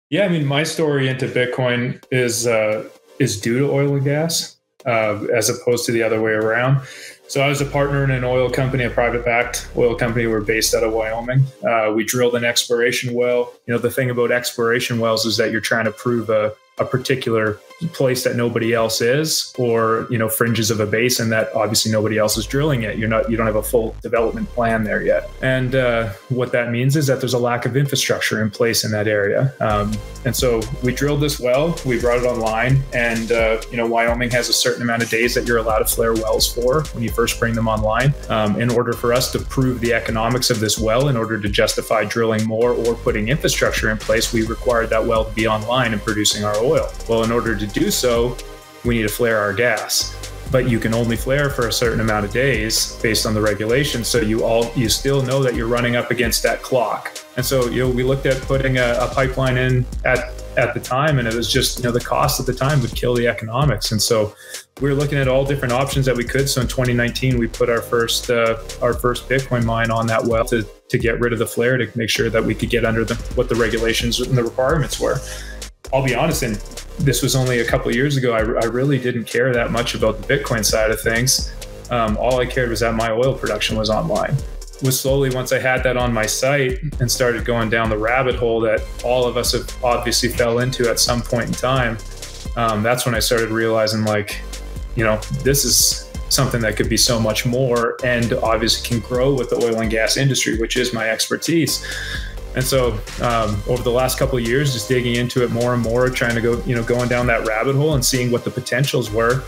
Yeah, I mean, my story into Bitcoin is due to oil and gas, as opposed to the other way around. So I was a partner in an oil company, a private-backed oil company. We're based out of Wyoming. We drilled an exploration well. You know, the thing about exploration wells is that you're trying to prove a particular place that nobody else is, or, you know, fringes of a basin that obviously nobody else is drilling it. You don't have a full development plan there yet. And what that means is that there's a lack of infrastructure in place in that area. And so we drilled this well, we brought it online, and you know, Wyoming has a certain amount of days that you're allowed to flare wells for when you first bring them online. In order for us to prove the economics of this well, in order to justify drilling more or putting infrastructure in place, we required that well to be online and producing our oil. Well, in order to do so, we need to flare our gas, but you can only flare for a certain amount of days based on the regulations. So you still know that you're running up against that clock. And so, you know, we looked at putting a pipeline in at the time, and it was just, you know, the cost at the time would kill the economics. And so we were looking at all different options that we could. So in 2019, we put our first Bitcoin mine on that well to get rid of the flare, to make sure that we could get under what the regulations and the requirements were. I'll be honest, and this was only a couple of years ago, I really didn't care that much about the Bitcoin side of things. All I cared was that my oil production was online. Slowly, once I had that on my site and started going down the rabbit hole that all of us have obviously fell into at some point in time, that's when I started realizing, like, you know, this is something that could be so much more, and obviously can grow with the oil and gas industry, which is my expertise. And so over the last couple of years, just digging into it more and more, trying to going down that rabbit hole and seeing what the potentials were.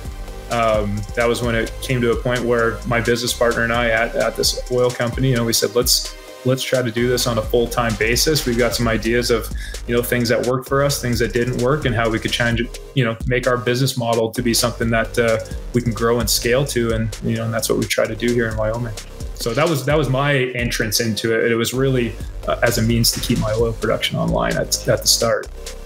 That was when it came to a point where my business partner and I at this oil company, you know, we said, let's try to do this on a full-time basis. We've got some ideas of, you know, things that worked for us, things that didn't work, and how we could change it, you know, make our business model to be something that we can grow and scale to. And, you know, and that's what we try to do here in Wyoming. So that was my entrance into it. It was really as a means to keep my oil production online at the start.